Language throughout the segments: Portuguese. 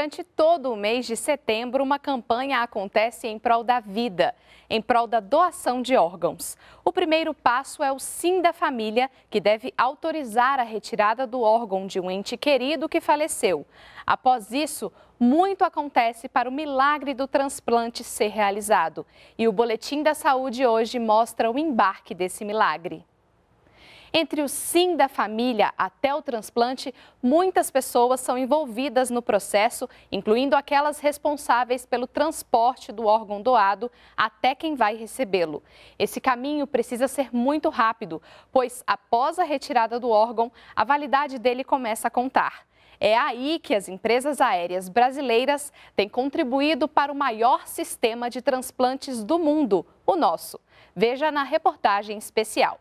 Durante todo o mês de setembro, uma campanha acontece em prol da vida, em prol da doação de órgãos. O primeiro passo é o Sim da Família, que deve autorizar a retirada do órgão de um ente querido que faleceu. Após isso, muito acontece para o milagre do transplante ser realizado. E o Boletim da Saúde hoje mostra o embarque desse milagre. Entre o sim da família até o transplante, muitas pessoas são envolvidas no processo, incluindo aquelas responsáveis pelo transporte do órgão doado até quem vai recebê-lo. Esse caminho precisa ser muito rápido, pois após a retirada do órgão, a validade dele começa a contar. É aí que as empresas aéreas brasileiras têm contribuído para o maior sistema de transplantes do mundo, o nosso. Veja na reportagem especial.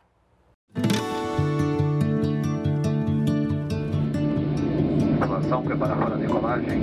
Preparar para a decolagem.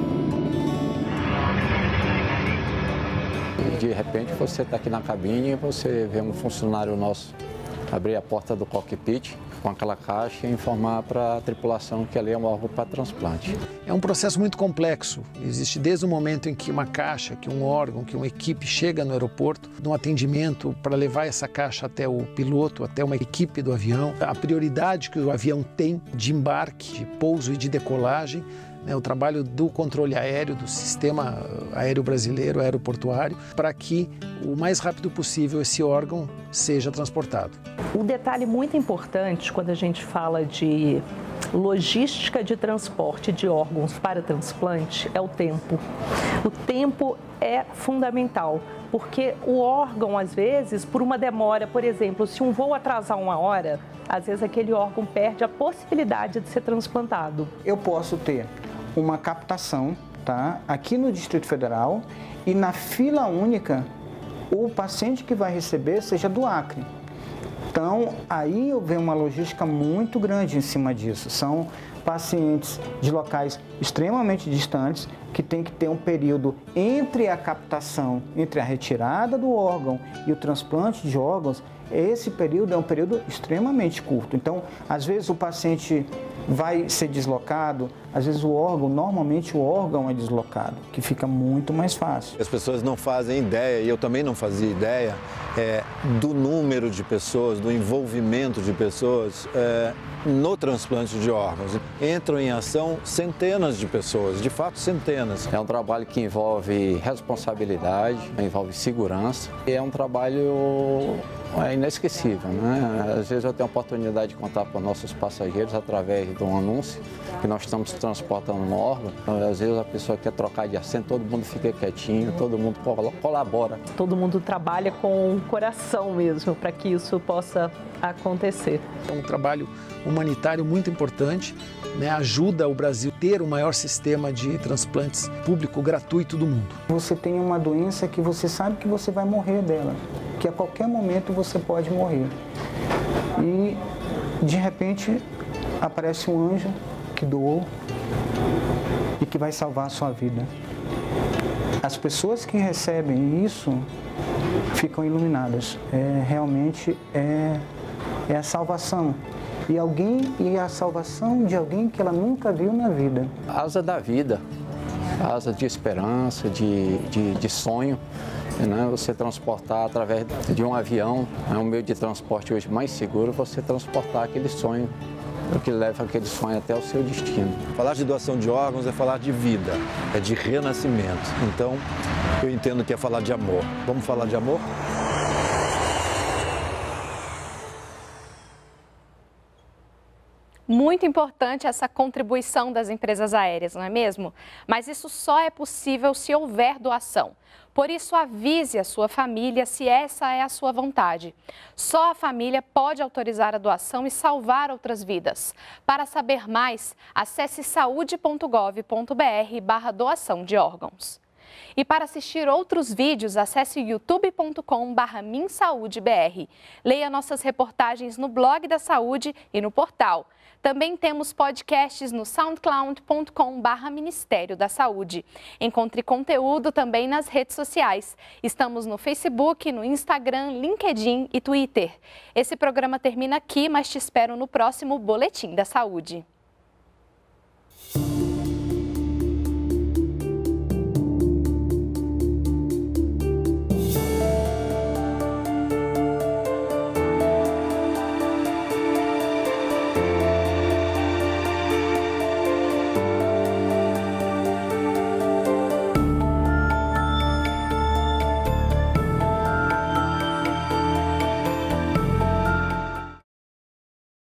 De repente você está aqui na cabine e você vê um funcionário nosso abrir a porta do cockpit com aquela caixa e informar para a tripulação que ali é um órgão para transplante. É um processo muito complexo. Existe desde o momento em que uma caixa, que um órgão, que uma equipe chega no aeroporto, no atendimento para levar essa caixa até o piloto, até uma equipe do avião, a prioridade que o avião tem de embarque, de pouso e de decolagem, o trabalho do controle aéreo, do sistema aéreo brasileiro, aeroportuário, para que o mais rápido possível esse órgão seja transportado. Um detalhe muito importante quando a gente fala de logística de transporte de órgãos para transplante é o tempo. O tempo é fundamental, porque o órgão, às vezes, por uma demora, por exemplo, se um voo atrasar 1 hora, às vezes aquele órgão perde a possibilidade de ser transplantado. Eu posso ter uma captação, tá, aqui no Distrito Federal e na fila única o paciente que vai receber seja do Acre. Então, aí vem uma logística muito grande em cima disso. São pacientes de locais extremamente distantes que tem que ter um período entre a captação, entre a retirada do órgão e o transplante de órgãos. Esse período é um período extremamente curto. Então, às vezes o paciente vai ser deslocado, às vezes normalmente o órgão é deslocado, que fica muito mais fácil. As pessoas não fazem ideia, e eu também não fazia ideia, do número de pessoas, do envolvimento de pessoas no transplante de órgãos. Entram em ação centenas de pessoas, de fato centenas. É um trabalho que envolve responsabilidade, envolve segurança e é um trabalho inesquecível, né? Às vezes eu tenho a oportunidade de contar para nossos passageiros através de um anúncio que nós estamos transportando um órgão. Às vezes a pessoa quer trocar de assento, todo mundo fica quietinho, todo mundo colabora. Todo mundo trabalha com o coração mesmo para que isso possa acontecer. É um trabalho humanitário muito importante, né? Ajuda o Brasil a ter o maior sistema de transplantes público gratuito do mundo. Você tem uma doença que você sabe que você vai morrer dela, que a qualquer momento você pode morrer. E, de repente, aparece um anjo que doou e que vai salvar a sua vida. As pessoas que recebem isso ficam iluminadas. Realmente é a salvação. E a salvação de alguém que ela nunca viu na vida. Asa da vida, asa de esperança, de sonho. Né? Você transportar através de um avião, é um meio de transporte hoje mais seguro, você transportar aquele sonho, o que leva aquele sonho até o seu destino. Falar de doação de órgãos é falar de vida, é de renascimento. Então, eu entendo que é falar de amor. Vamos falar de amor? Muito importante essa contribuição das empresas aéreas, não é mesmo? Mas isso só é possível se houver doação. Por isso, avise a sua família se essa é a sua vontade. Só a família pode autorizar a doação e salvar outras vidas. Para saber mais, acesse saude.gov.br/doação de órgãos. E para assistir outros vídeos, acesse youtube.com/minsaudebr. Leia nossas reportagens no blog da Saúde e no portal. Também temos podcasts no soundcloud.com/Ministério da Saúde. Encontre conteúdo também nas redes sociais. Estamos no Facebook, no Instagram, LinkedIn e Twitter. Esse programa termina aqui, mas te espero no próximo Boletim da Saúde.